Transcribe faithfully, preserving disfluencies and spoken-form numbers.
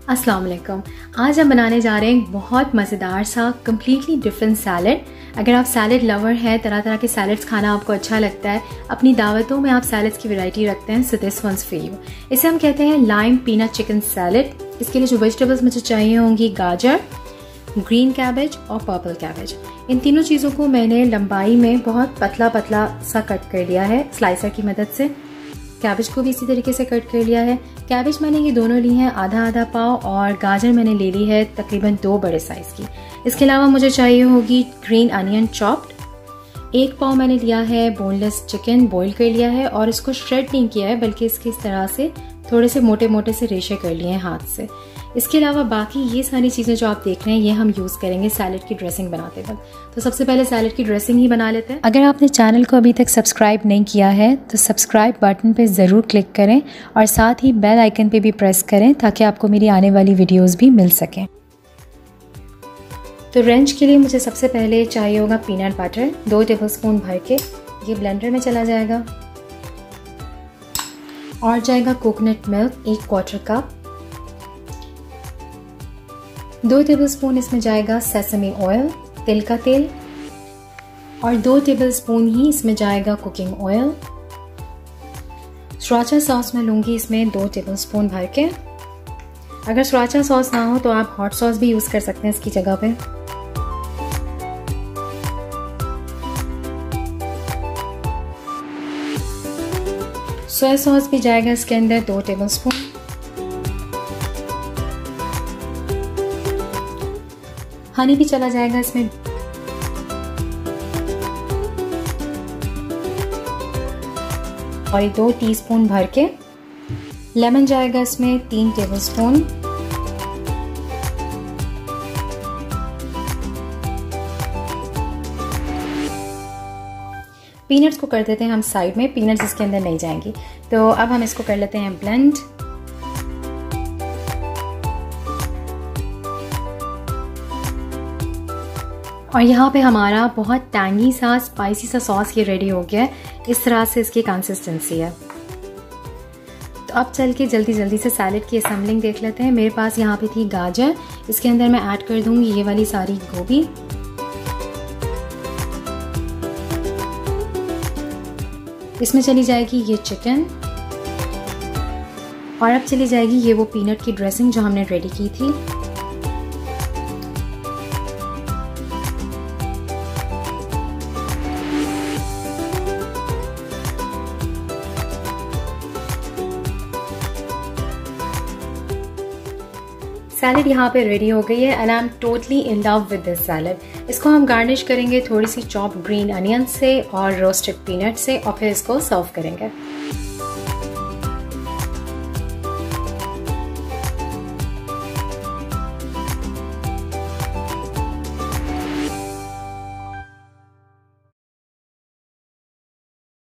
अस्सलाम वालेकुम। आज हम बनाने जा रहे हैं बहुत मज़ेदार सा कम्प्लीटली डिफरेंट सैलड। अगर आप सैलड लवर हैं, तरह तरह के सैलड्स खाना आपको अच्छा लगता है, अपनी दावतों में आप सैलड्स की वैरायटी रखते हैं, so this one's for you. इसे हम कहते हैं लाइम पीनट चिकन सैलड। इसके लिए जो वेजिटेबल्स मुझे चाहिए होंगी, गाजर, ग्रीन कैबेज और पर्पल कैबेज। इन तीनों चीज़ों को मैंने लंबाई में बहुत पतला पतला सा कट कर लिया है स्लाइसर की मदद से। कैबेज को भी इसी तरीके से कट कर लिया है। कैबेज मैंने ये दोनों ली हैं आधा आधा पाव, और गाजर मैंने ले ली है तकरीबन दो बड़े साइज़ की। इसके अलावा मुझे चाहिए होगी ग्रीन अनियन चॉप्ड। एक पाव मैंने लिया है बोनलेस चिकन, बॉईल कर लिया है और इसको श्रेड नहीं किया है, बल्कि इसके इस तरह से थोड़े से मोटे मोटे से रेशे कर लिए हैं हाथ से। इसके अलावा बाकी ये सारी चीज़ें जो आप देख रहे हैं ये हम यूज़ करेंगे सैलड की ड्रेसिंग बनाते वक्त। तो सबसे पहले सैलड की ड्रेसिंग ही बना लेते हैं। अगर आपने चैनल को अभी तक सब्सक्राइब नहीं किया है तो सब्सक्राइब बटन पे ज़रूर क्लिक करें और साथ ही बेल आइकन पे भी प्रेस करें ताकि आपको मेरी आने वाली वीडियोज़ भी मिल सकें। तो रेंच के लिए मुझे सबसे पहले चाहिए होगा पीनट बटर, दो टेबल स्पून भर के ये ब्लेंडर में चला जाएगा। और जाएगा कोकोनट मिल्क एक क्वार्टर कप। दो टेबलस्पून इसमें जाएगा सेसमी ऑयल, तिल का तेल, और दो टेबलस्पून ही इसमें जाएगा कुकिंग ऑयल। श्रीराचा सॉस मैं लूँगी इसमें दो टेबलस्पून भर के। अगर श्रीराचा सॉस ना हो तो आप हॉट सॉस भी यूज़ कर सकते हैं इसकी जगह पे। सोया सॉस भी जाएगा इसके अंदर दो टेबलस्पून। हनी भी चला जाएगा इसमें। और दो टीस्पून भर के। लेमन जाएगा इसमें तीन टेबलस्पून। पीनट्स को कर देते हैं हम साइड में, पीनट्स इसके अंदर नहीं जाएंगी। तो अब हम इसको कर लेते हैं ब्लेंड। और यहाँ पे हमारा बहुत टैंगी सा स्पाइसी सा सॉस ये रेडी हो गया है। इस तरह से इसकी कंसिस्टेंसी है। तो अब चल के जल्दी जल्दी से सैलड की असेंबलिंग देख लेते हैं। मेरे पास यहाँ पे थी गाजर, इसके अंदर मैं ऐड कर दूंगी ये वाली सारी गोभी। इसमें चली जाएगी ये चिकन, और अब चली जाएगी ये वो पीनट की ड्रेसिंग जो हमने रेडी की थी। सैलड यहाँ पे रेडी हो गई है and I am totally in love with this salad. इसको हम गार्निश करेंगे थोड़ी सी चॉप ग्रीन अनियन से और रोस्टेड पीनट से, और फिर इसको सर्व करेंगे।